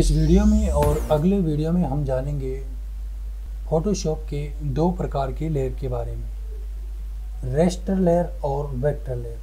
इस वीडियो में और अगले वीडियो में हम जानेंगे फोटोशॉप के दो प्रकार के लेयर के बारे में, रेस्टर लेयर और वेक्टर लेयर।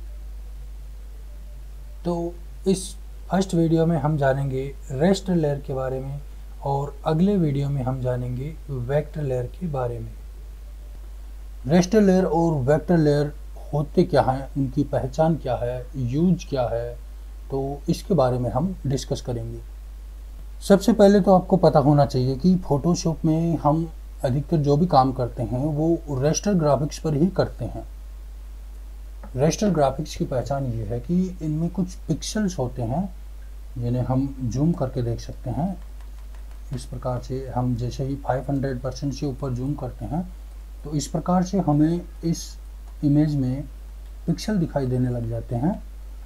तो इस फर्स्ट वीडियो में हम जानेंगे रेस्टर लेयर के बारे में और अगले वीडियो में हम जानेंगे वेक्टर लेयर के बारे में। रेस्टर लेयर और वेक्टर लेयर होते क्या हैं, उनकी पहचान क्या है, यूज क्या है, तो इसके बारे में हम डिस्कस करेंगे। सबसे पहले तो आपको पता होना चाहिए कि फोटोशॉप में हम अधिकतर जो भी काम करते हैं वो रेस्टर ग्राफिक्स पर ही करते हैं। रेस्टर ग्राफिक्स की पहचान ये है कि इनमें कुछ पिक्सल्स होते हैं जिन्हें हम जूम करके देख सकते हैं। इस प्रकार से हम जैसे ही 500% से ऊपर जूम करते हैं तो इस प्रकार से हमें इस इमेज में पिक्सल दिखाई देने लग जाते हैं।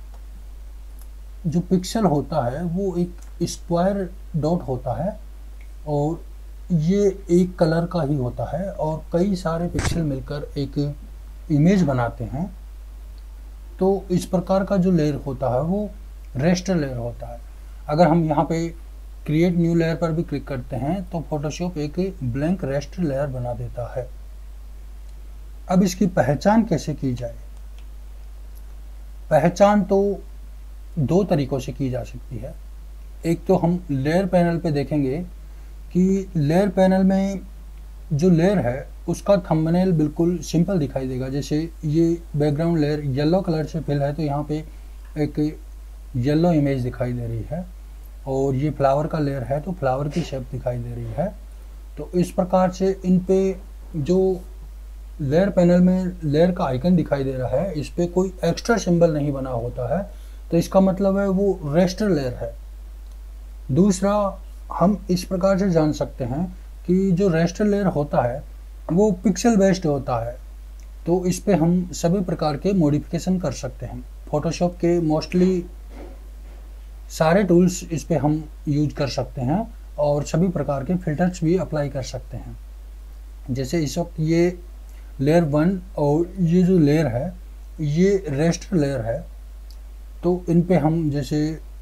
जो पिक्सल होता है वो एक स्क्वायर डॉट होता है और ये एक कलर का ही होता है और कई सारे पिक्सल मिलकर एक इमेज बनाते हैं। तो इस प्रकार का जो लेयर होता है वो रेस्टर लेयर होता है। अगर हम यहाँ पे क्रिएट न्यू लेयर पर भी क्लिक करते हैं तो फोटोशॉप एक ब्लैंक रेस्टर लेयर बना देता है। अब इसकी पहचान कैसे की जाए? पहचान तो दो तरीकों से की जा सकती है। एक तो हम लेयर पैनल पे देखेंगे कि लेयर पैनल में जो लेयर है उसका थंबनेल बिल्कुल सिंपल दिखाई देगा। जैसे ये बैकग्राउंड लेयर येलो कलर से फिल है तो यहाँ पे एक येलो इमेज दिखाई दे रही है और ये फ्लावर का लेयर है तो फ्लावर की शेप दिखाई दे रही है। तो इस प्रकार से इन पे जो लेयर पैनल में लेयर का आइकन दिखाई दे रहा है इस पे कोई एक्स्ट्रा सिंबल नहीं बना होता है, तो इसका मतलब है वो रेस्टर लेयर है। दूसरा, हम इस प्रकार से जान सकते हैं कि जो रेस्टर लेयर होता है वो पिक्सल बेस्ड होता है, तो इस पे हम सभी प्रकार के मॉडिफिकेशन कर सकते हैं। फोटोशॉप के मोस्टली सारे टूल्स इस पे हम यूज कर सकते हैं और सभी प्रकार के फिल्टर्स भी अप्लाई कर सकते हैं। जैसे इस वक्त ये लेयर 1 और ये जो लेयर है ये रेस्टर लेयर है, तो इन पे हम जैसे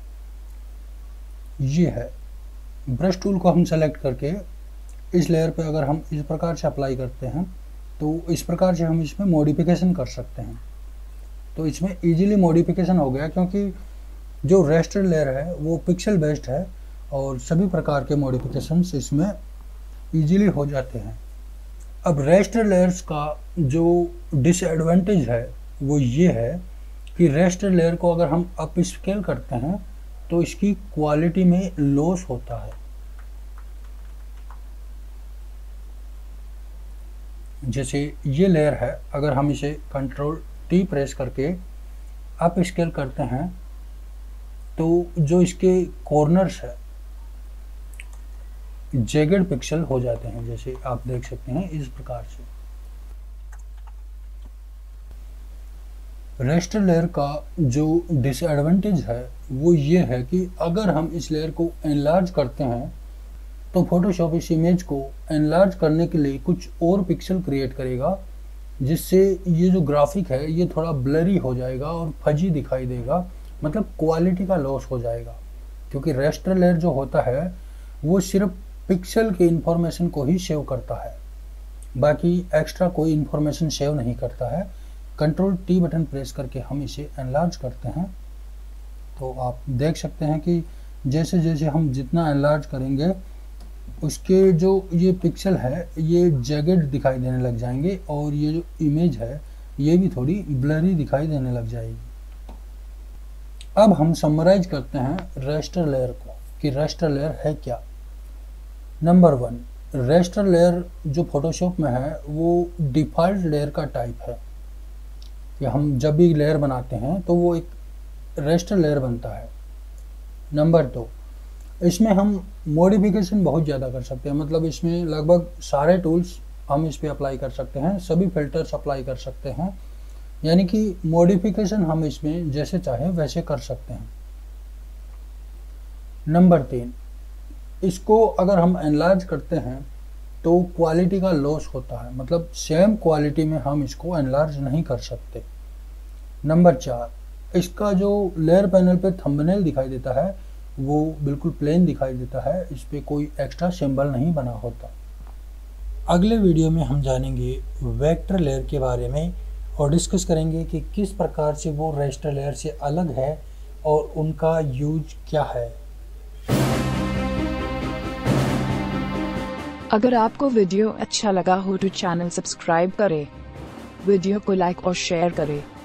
ये है ब्रश टूल को हम सेलेक्ट करके इस लेयर पे अगर हम इस प्रकार से अप्लाई करते हैं तो इस प्रकार से हम इसमें मॉडिफिकेशन कर सकते हैं। तो इसमें इजीली मॉडिफिकेशन हो गया क्योंकि जो रेस्टर लेयर है वो पिक्सल बेस्ड है और सभी प्रकार के मॉडिफिकेशंस इसमें इजीली हो जाते हैं। अब रेस्टर लेयर्स का जो डिसएडवांटेज है वो ये है कि रेस्टर लेयर को अगर हम अप स्केल करते हैं तो इसकी क्वालिटी में लॉस होता है। जैसे ये लेयर है, अगर हम इसे Ctrl+T प्रेस करके अप स्केल करते हैं तो जो इसके कॉर्नर्स है जेगेड पिक्सल हो जाते हैं, जैसे आप देख सकते हैं इस प्रकार से। रेस्टर लेयर का जो डिसएडवांटेज है वो ये है कि अगर हम इस लेयर को एनलार्ज करते हैं तो फोटोशॉप इस इमेज को एनलार्ज करने के लिए कुछ और पिक्सल क्रिएट करेगा जिससे ये जो ग्राफिक है ये थोड़ा ब्लरी हो जाएगा और फजी दिखाई देगा, मतलब क्वालिटी का लॉस हो जाएगा। क्योंकि रेस्टर लेयर जो होता है वो सिर्फ पिक्सल के इंफॉर्मेशन को ही सेव करता है, बाकी एक्स्ट्रा कोई इंफॉर्मेशन सेव नहीं करता है। Ctrl+T बटन प्रेस करके हम इसे एनलार्ज करते हैं तो आप देख सकते हैं कि जैसे जैसे हम जितना एनलार्ज करेंगे उसके जो ये पिक्सल है ये जेगेड दिखाई देने लग जाएंगे और ये जो इमेज है ये भी थोड़ी ब्लरी दिखाई देने लग जाएगी। अब हम समराइज करते हैं रेस्टर लेयर को कि रेस्टर लेयर है क्या। नंबर 1, रेस्टर लेयर जो फोटोशॉप में है वो डिफ़ॉल्ट लेयर का टाइप है कि हम जब भी लेयर बनाते हैं तो वो एक रेस्टर लेयर बनता है। नंबर 2, इसमें हम मॉडिफिकेशन बहुत ज़्यादा कर सकते हैं, मतलब इसमें लगभग सारे टूल्स हम इस पे अप्लाई कर सकते हैं, सभी फिल्टर्स अप्लाई कर सकते हैं, यानी कि मॉडिफिकेशन हम इसमें जैसे चाहें वैसे कर सकते हैं। नंबर 3, इसको अगर हम एनलार्ज करते हैं तो क्वालिटी का लॉस होता है, मतलब सेम क्वालिटी में हम इसको एनलार्ज नहीं कर सकते। नंबर 4, इसका जो लेयर पैनल पे थंबनेल दिखाई देता है वो बिल्कुल प्लेन दिखाई देता है, इस पे कोई एक्स्ट्रा सिंबल नहीं बना होता। अगले वीडियो में हम जानेंगे वेक्टर लेयर के बारे में और डिस्कस करेंगे कि किस प्रकार से वो रास्टर लेयर से अलग है और उनका यूज क्या है। अगर आपको वीडियो अच्छा लगा हो तो चैनल सब्सक्राइब करें, वीडियो को लाइक और शेयर करें।